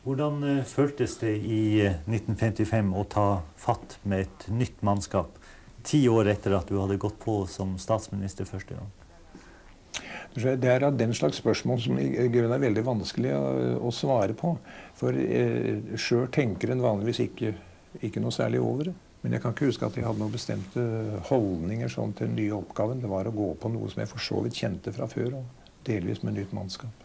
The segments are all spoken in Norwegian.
Hvordan føltes det i 1955 å ta fatt med et nytt mannskap, 10 år etter at du hadde gått på som statsminister første gang? Det av den slags spørsmål som i grunnen veldig vanskelig å svare på. For selv tenker en vanligvis ikke noe særlig over det. Men jeg kan ikke huske at jeg hadde noen bestemte holdninger sånn til den nye oppgaven. Det var å gå på noe som jeg for så vidt kjente fra før, og delvis med nytt mannskap.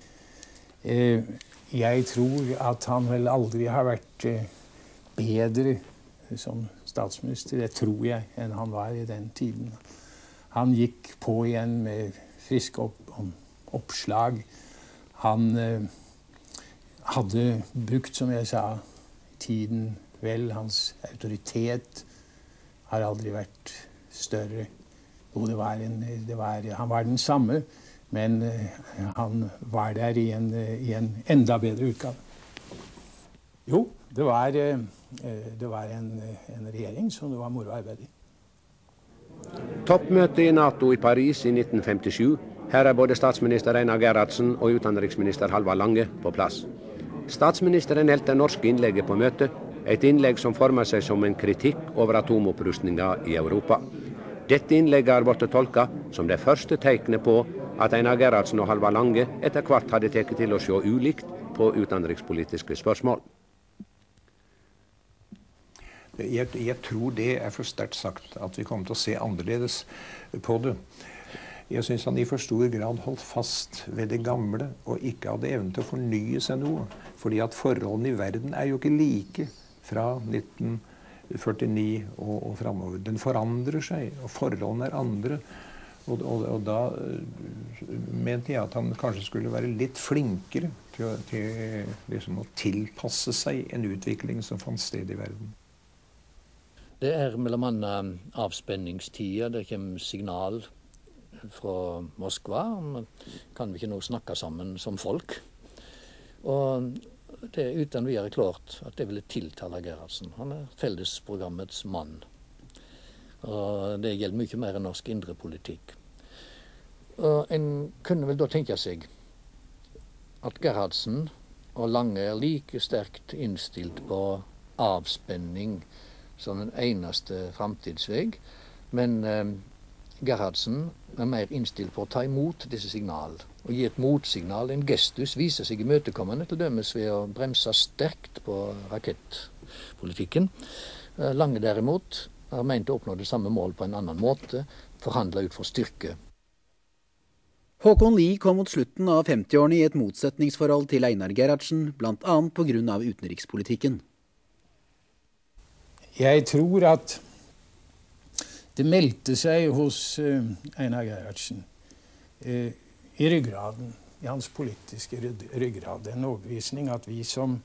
Jeg tror at han vel aldri har vært bedre som statsminister, det tror jeg, enn han var i den tiden. Han gikk på igjen med friske oppslag. Han hadde brukt, som jeg sa, tiden vel. Hans autoritet har aldri vært større. Jo, han var den samme, men han var der i en enda bedre utgave. Jo, det var en regjering som det var moro å arbeide i. Toppmøte i NATO i Paris i 1957. Her både statsminister Einar Gerhardsen og utenriksminister Halvard Lange på plass. Statsministeren holdt det norske innlegget på møtet, et innlegg som former seg som en kritikk over atomopprustningen i Europa. Dette innlegget har blitt tolket som det første tegnet på at Einar Gerhardsen og Halvard Lange etter hvert hadde tatt til å se ulikt på utenrikspolitiske spørsmål. Jeg tror det for sterkt sagt at vi kommer til å se annerledes på det. Jeg synes han i for stor grad holdt fast ved det gamle og ikke hadde evnen til å fornye seg noe. Fordi at forholdene i verden jo ikke like fra 1949 og fremover. Den forandrer seg, og forholdene andre. Og da mente jeg at han kanskje skulle være litt flinkere til liksom å tilpasse seg en utvikling som fant sted i verden. Det mellom annet avspenningstider, det kommer signal fra Moskva, kan vi ikke nå snakke sammen som folk. Og det uten videre klart at det ville tiltale Gerhardsen. Han fellesprogrammets mann. Og det gjelder mye mer enn norsk indre politikk. Og en kunne vel da tenke seg at Gerhardsen og Lange like sterkt innstilt på avspenning som den eneste framtidsvei, men Gerhardsen mer innstilt på å ta imot disse signalene og gi et motsignal, en gestus, vise seg imøtekommende, til dømes ved å bremse sterkt på rakettpolitikken. Lange derimot har ment å oppnå det samme mål på en annen måte, forhandle ut for styrke. Håkon Lie kom mot slutten av 50-årene i et motsetningsforhold til Einar Gerhardsen, blant annet på grunn av utenrikspolitikken. Jeg tror at det meldte seg hos Einar Gerhardsen i ryggraden, i hans politiske ryggrad, en overbevisning at vi som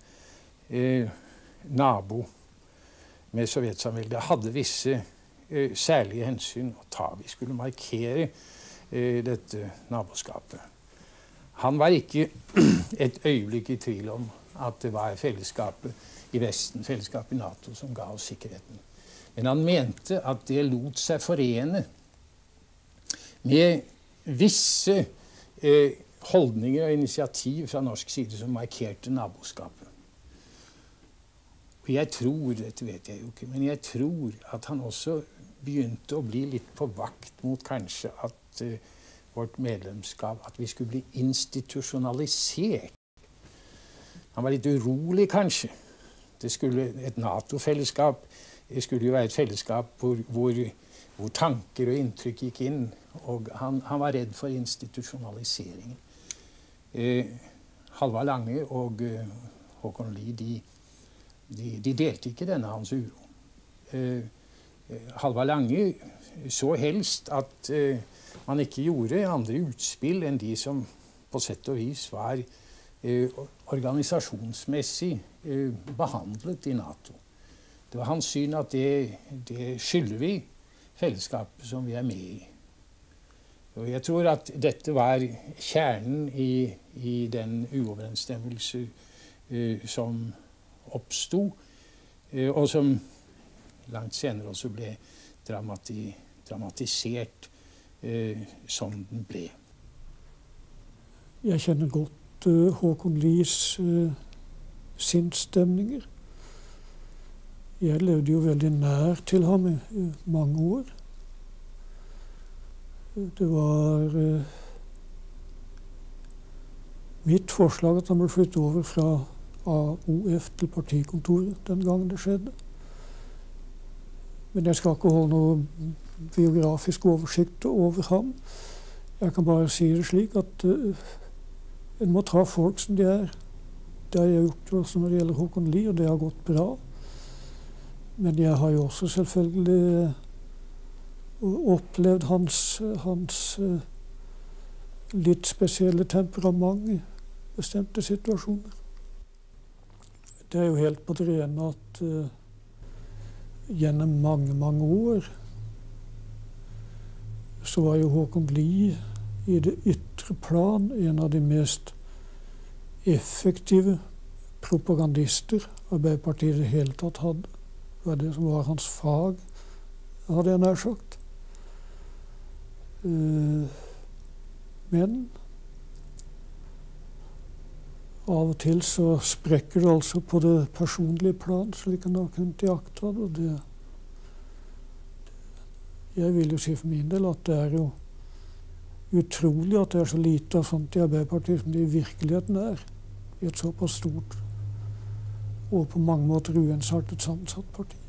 nabo med Sovjetsamveldet hadde visse særlige hensyn å ta. Vi skulle markere dette naboskapet. Han var ikke et øyeblikk i tvil om at det var fellesskapet i Vesten, fellesskapet i NATO, som ga oss sikkerheten. Men han mente at det lot seg forene med visse holdninger og initiativ fra norsk side som markerte naboskapet. Og jeg tror, dette vet jeg jo ikke, men jeg tror at han også begynte å bli litt på vakt mot kanskje at vårt medlemskap, at vi skulle bli institusjonalisert. Han var litt urolig kanskje. Et NATO-fellesskap skulle jo være et fellesskap hvor tanker og inntrykk gikk inn, og han var redd for institusjonaliseringen. Halvard Lange og Håkon Lie, de delte ikke denne hans uro. Halvard Lange så helst at man ikke gjorde andre utspill enn de som på sett og vis var organisasjonsmessig behandlet i NATO. Det var hans syn at det skylder vi fellesskapet som vi med i. Og jeg tror at dette var kjernen i den uoverensstemmelse som oppstod, og som langt senere også ble dramatisert som den ble. Jeg kjenner godt Håkon Lies sinnsstemninger. Jeg levde jo veldig nær til ham i mange år. Det var mitt forslag at han ble flyttet over fra AOF til partikontoret den gangen det skjedde. Men jeg skal ikke holde noe biografisk oversikt over ham. Jeg kan bare si det slik at en må ta folk som de er. Det har jeg gjort også når det gjelder Håkon Lie, og det har gått bra. Men jeg har jo også selvfølgelig opplevd hans litt spesielle temperament i bestemte situasjoner. Det er jo helt på det rene at gjennom mange, mange år så var jo Håkon Lie i det ytre plan en av de mest effektive propagandister Arbeiderpartiet i det hele tatt hadde. Det var det som var hans fag, hadde jeg nær sagt. Men av og til så sprekker det altså på det personlige plan, slik han har kunnet iaktta det. Og det, jeg vil jo si for min del at det er jo utrolig at det er så lite av sånt i Arbeiderpartiet som det i virkeligheten er. I et såpass stort og på mange måter uensartet sammensatt parti.